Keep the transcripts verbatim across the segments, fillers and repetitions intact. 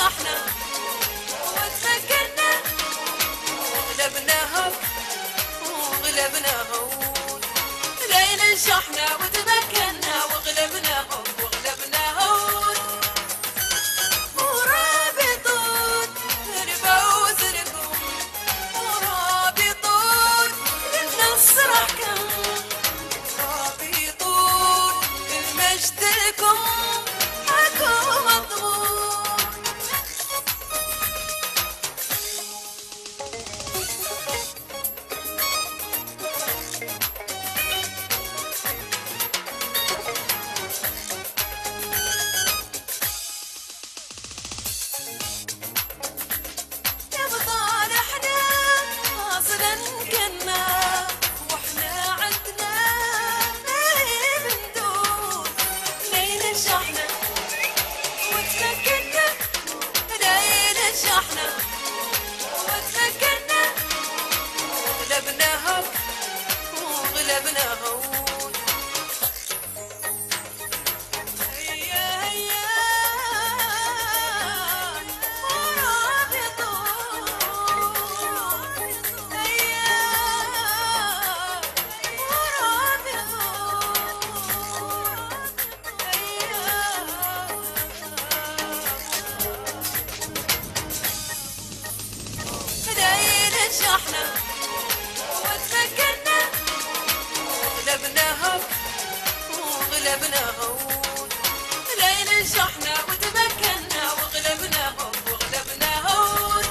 نجحنا وتمكنا وغلبناهم وغلبناهم لين نجحنا وتمكنا وغلبناهم وغلبناهم مرابطون ربوا زرقوا مرابطون للنصر احكم مرابطون المجد لكم حكوا مضمون يا بطال احنا اصلا كنا واحنا عندنا ايه من دون لين نجحنا وتمكنا لين نجحنا وتمكنا وغلبناهم وغلبناهم هيا هيا مرابطون هيا مرابطون هيا لين نجحنا وتمكنا وغلبناهم وغلبناهم لين نجحنا وتمكنا وغلبناهم وغلبناهم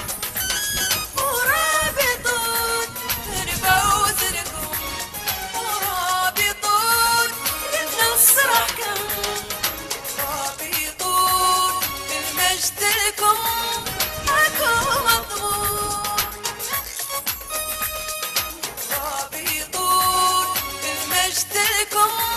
مرابطون ربوا زرقوا مرابطون للنصر احكم مرابطون المجد لكم حكوا مضمون مرابطون المجد لكم